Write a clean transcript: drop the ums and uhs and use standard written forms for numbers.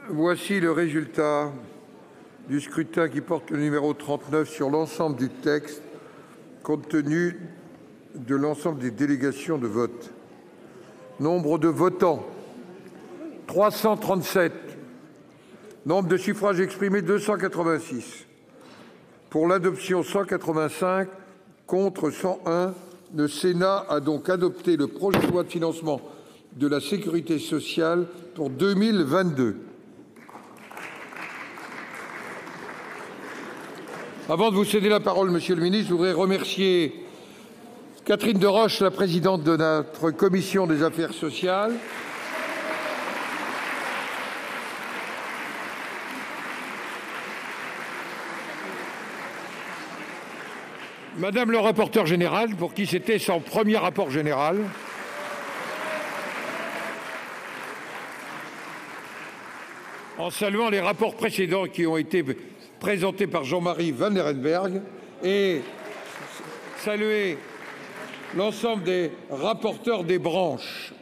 Voici le résultat du scrutin qui porte le numéro 39 sur l'ensemble du texte, compte tenu de l'ensemble des délégations de vote. Nombre de votants 337. Nombre de suffrages exprimés 286. Pour l'adoption 185, contre 101. Le Sénat a donc adopté le projet de loi de financement de la sécurité sociale pour 2022. Avant de vous céder la parole, monsieur le ministre, je voudrais remercier Catherine Deroche, la présidente de notre commission des affaires sociales. Madame le rapporteur général, pour qui c'était son premier rapport général. En saluant les rapports précédents qui ont été présentés par Jean-Marie Vanlerenberghe et saluer l'ensemble des rapporteurs des branches